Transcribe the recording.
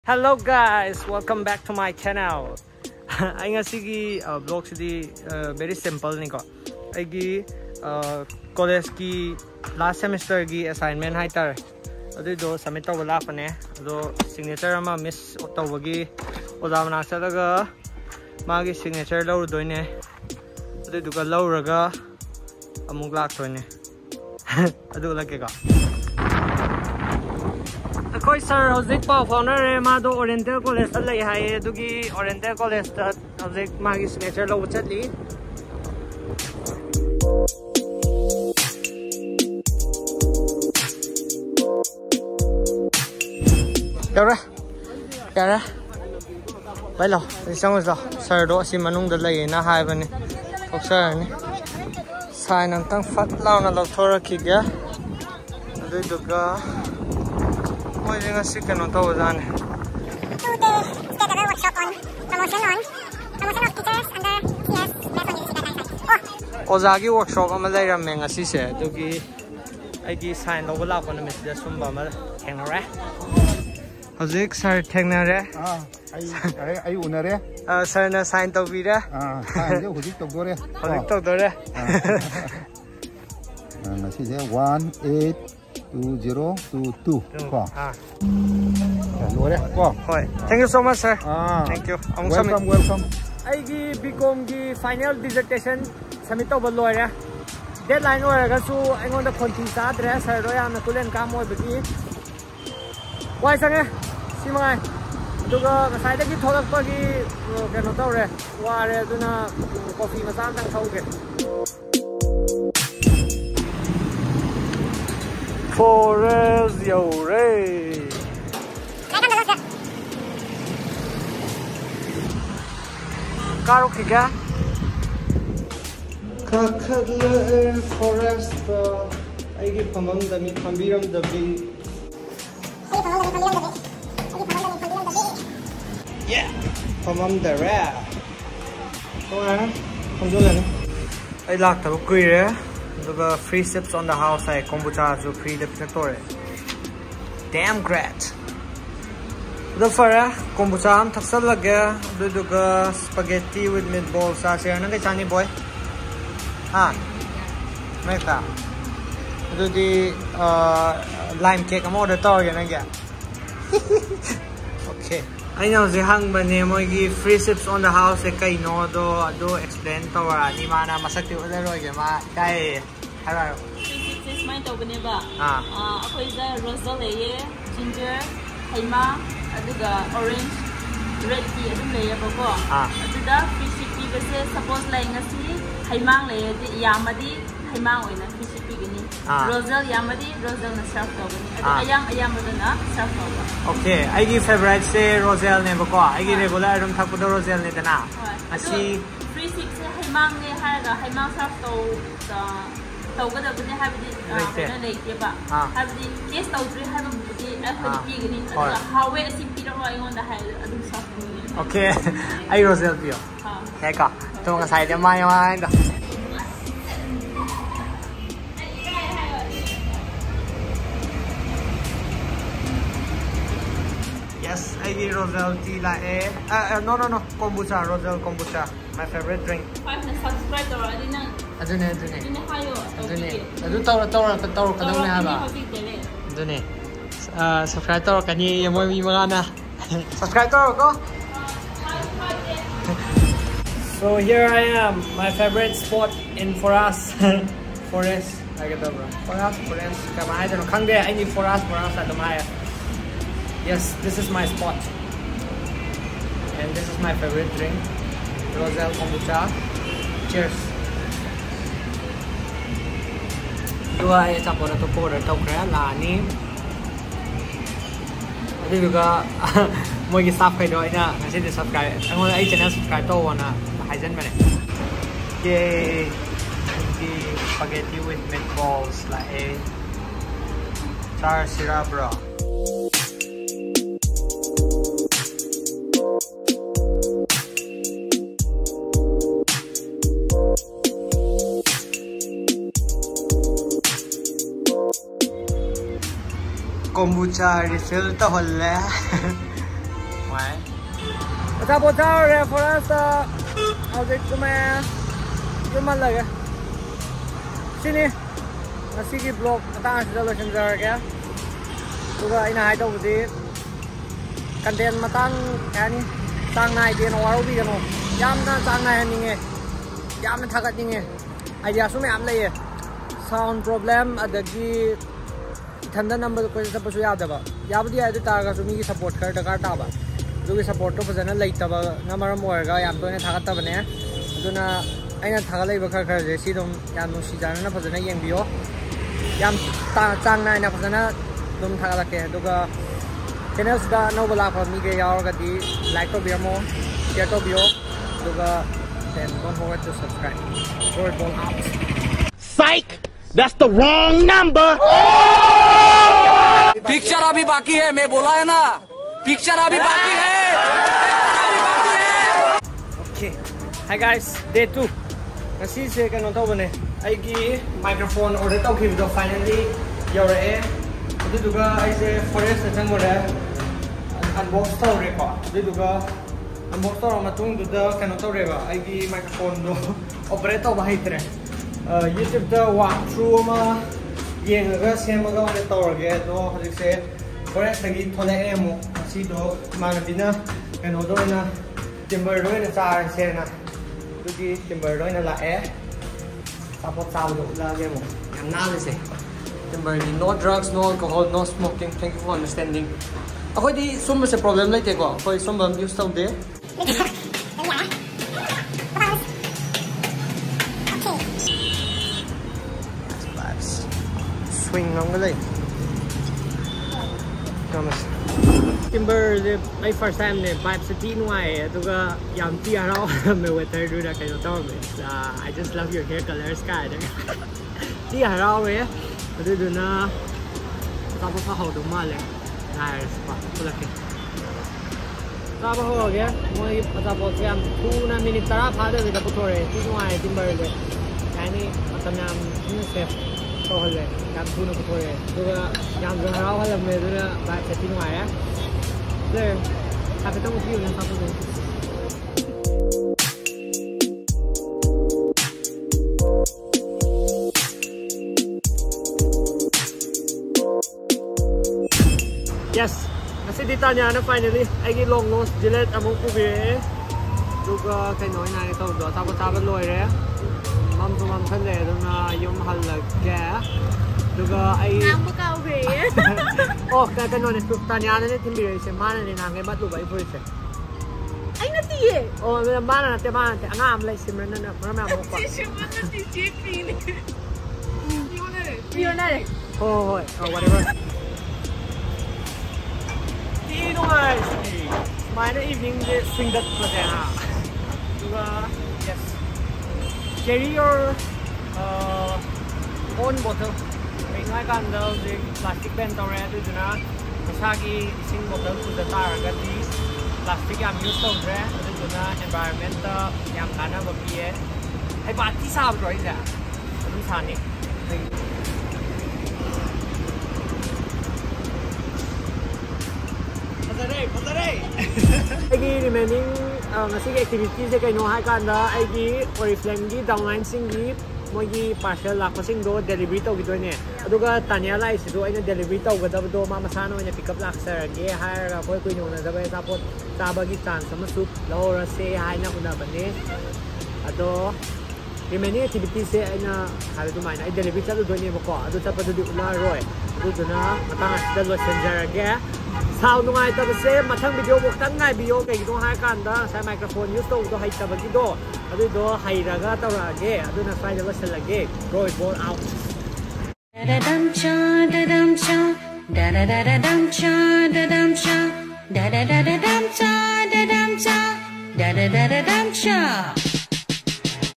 Hello guys, welcome back to my channel. I ngasi vlog sidi very simple ni ko. Aigi college ki last semester gi assignment hai tar. Adu do submit to wala pa ne. Ado signature ama miss to wagi oda mana sa daga magi signature lo do ne. Adu du ga lo raga amuk lak to ne. Adu lake ga. Koi sir hojik pa founder ma do Oriental College lai hai dugi Oriental College ta hojik magi signature lo chatli Yara bai lo isang lo sir do si manung da lai na hai bani ok sir ni sign ang tang fat law na lo thora ki ga adu duga Moi nga si kano to dan. Today, get a workshop on promotion of teachers under CS lesson. Ozagi workshop ama lai ram nga si se dugi aigi sign lo la ko na mes da sumba ma thengnare. Hojik sir thengnare. Ai unare. Sir na sign to bi ra. Sign jo hojik to dore. Hojik to dore. Ngasi je 182022 ko. Thank you so much sir. Thank you. Welcome. Aigi BCom gi final dissertation submit to bol ya. Deadline oiraga su aingon da phonti sa dre sir ro ya na tulen kam oi bagi. Wai sange simai. Duga sai da gi tholak pa gi kano tawre. Ware aduna coffee masan tang thauge. FORAGE yo re. Karo kiga. Kakadle forest aigi pamam da mi pambiram da bi. Yeah. Pamam da ra. Ko na pamjola ni. Ai lak ta kui re. The free sips on the house I kombucha so free the sector. Damn great. The fara kombucha am taksal lagya the spaghetti with meatballs sa share na chani boy. Meta. The lime cake am order to yan ga. Okay. I know the hang bane mo gi free sips on the house e kai no do explain to wa ni mana masakti ode ro ge ma kai hello free sips mind to bane ba akoi da rosal ye ginger haima aduga orange red tea adum le ba ko aduda free sip pi se suppose lai ngasi haimang le yamadi haimang oina free sip pi gini rosal yamadi rosal na serve to bane adu ayang badana serve to ba Okay, I give favorite say rosal ne ba ko I give regular rum thak do rosal ne dana asi free sip se haimang ne ha ga haimang serve to ga da bane habidi na nei ke ba habidi case to three ha ba budi after pi gini hawe asi pi ro ai on da ha adu serve Okay, I rosal pio kai ka to nga sai de mai da Yes, I give rosal tea la no kombucha rosal kombucha my favorite drink. Subscribe to adina. Adune. Adu taw ka daw na ba. Adune. Subscribe to kani mo mi mga na. Subscribe to ko. So here I am, my favorite spot in Forest. Forest. I get over. Forest. Kama I don't know. Kang de I need Forest at the Maya. Yes, this is my spot. And this is my favorite drink. Rosal kombucha. Cheers. Dua ay tapos na to order to kaya lani. Adi juga mo gi-stop kay do ina kasi di subscribe. Ang ay channel subscribe to na mahaisan man eh. Yay. Spaghetti with meatballs la char sira bro. kombucha refill to holle Atabot tower for us. I'll take to me. You man like it. Sini. Nasiki block. Atang solution jar kya. Tuga ina hai to budi. Content matang yani. Sang nai dia no waru bi kano. Yam na sang nai ninge. Yam na thagat ninge. Idea su me am lai. Sound problem adagi. Thanda number ko sa pasu yada ba. Yabdi ai ta ga su mi ki support kar da ta ba. Dugi support to fazana leitaba na maram oirga yam to ne thagatta bane aduna aina thagalai ba khar khar je si dum yam no si jana na fazana yengbiyo yam chang na ina fazana dum thagalake duga channels da no bala fa mi ge yaw ga di like to biyo mo share to biyo duga then don't forget to subscribe for ball out. Psych, that's the wrong number. Picture अभी बाकी है मैं बोला है ना picture अभी बाकी है Okay, hi guys, day 2. Ngasi se kano to bane aigi microphone order to khibdo finally yaure aduga ai se FORAGE na changore unbox to re ko aduga unbox to matung duda kano to re ba aigi microphone do operate to bahaitre YouTube da walk through ma yenga semaga on to ge do hajik se FORAGE tagi thole emo si do manabina kano do na timber do na char se na dugi timber do na la support sao do la ge mo yam na le se timber ni no drugs no alcohol no smoking. Thank you for understanding. Akoi di sum se problem lai te ko koi sum bam use to de swing ngam galai Thomas timber the my first time ne vibe se tin wai aduga yam ti arao me weather do da kayo to I just love your hair color sky ti arao we adu do na ta ba fa ho do ma le nice pa pula ke ta ba ho ge moi ata bo se am tu na minute tara pha de da putore ti wai timber le yani atanam ni se to hole yam tu na putore duga yam do arao hala me do na vibe se tin wai there have it with you and top of it. Yes, kasi dita niya na finally ay long nose Gillette among kubi duga kay noy na ito do tapos loy re mam to mam khan le do na yung halag ga duga ay ang bukaw be oh kaya no ne tanya na ne timbi se mana ne na ngai bat lu bai poi se ai na ti e oh mana na te angam lai simran na mara mo pa simran na ti jp ne you na re oh whatever ti no ai mana evening the swing that for there duga yes carry your own bottle ngay kan daw di plastic pen to re du na masagi sing bottle tu da tar ga di plastic yam use to re du na environment yam kana ba pi ai ba ti sa ro ida du sa ni Padare ai remaining ngasi activity se kai no hai kan da ai gi oriflame gi downline sing gi mogi parcel lakosing do delivery to gido ne aduga tanya lai si do aina delivery to gada do ma masano ne pick up laksar ge hire koi koi no na da ba support taba gi chance sama su lora se hai na una bane ado remaining activity se aina hare do mai na delivery cha do ne ko adu cha pa do una roi adu na matang da lo sender ge sao nungai ta se mathang video bok tan ngai video kai do hai kan da sai microphone use to do hai ta ba gi do adu do hai raga ta ra ge adu na sai da sel ge roy ball out da dam cha da dam cha da da da da dam cha da dam cha da da da da dam cha da dam cha da da da da dam cha